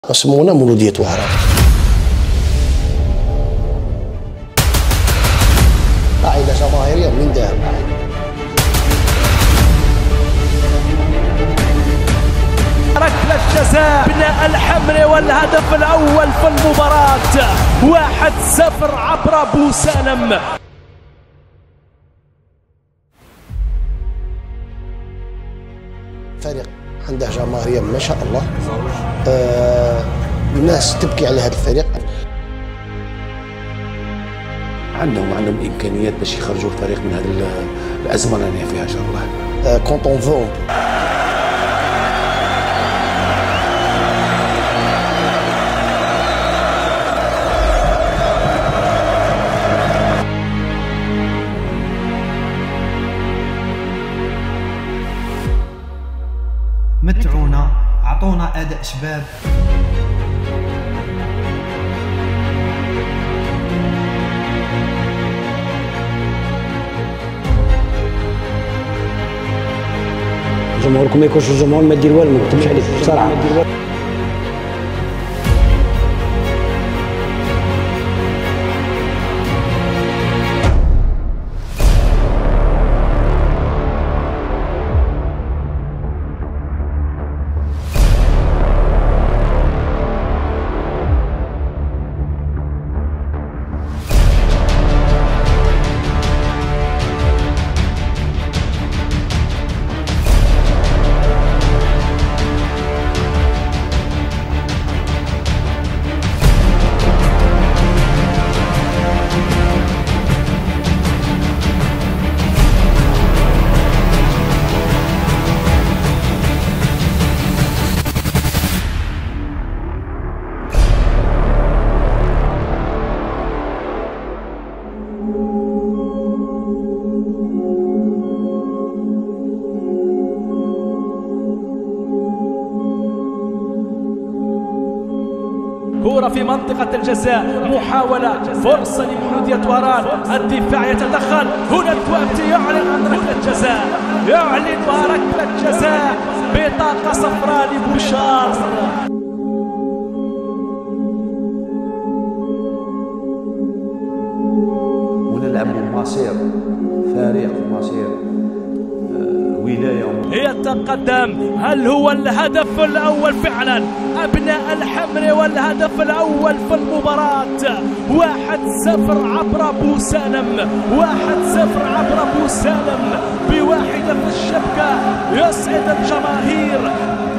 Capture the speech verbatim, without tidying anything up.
سمونا مولودية وهران. قاعدة جماهيرية من ذهب. ركلة جزاء بناء الحمري والهدف الأول في المباراة واحد صفر عبر بوسالم. فريق عنده جماهيرية ما شاء الله. آه الناس تبكي على هذا الفريق. عندهم عندهم إمكانيات باش يخرجوا الفريق من هذه الأزمة اللي فيها إن شاء الله. آه كونت اون فو متعونا، اعطونا اداء شباب. جمهوركم ما يكونش الجمهور ما دير والو، ما نكتبش عليك بصراحه. كرة في منطقة الجزاء، محاولة فرصة لمولودية وهران، الدفاع يتدخل، هنا الكوابتي يعلن عن ركلة جزاء، يعلن ركلة جزاء بطاقة صفراء لبوشار. ونلعبوا مصير فريق مصير ولاية. يتقدم، هل هو الهدف الأول فعلا؟ أبناء الحمري والهدف الأول في المباراة واحد صفر عبر بوسالم، واحد صفر عبر بوسالم بواحدة في الشبكة. يسعد الجماهير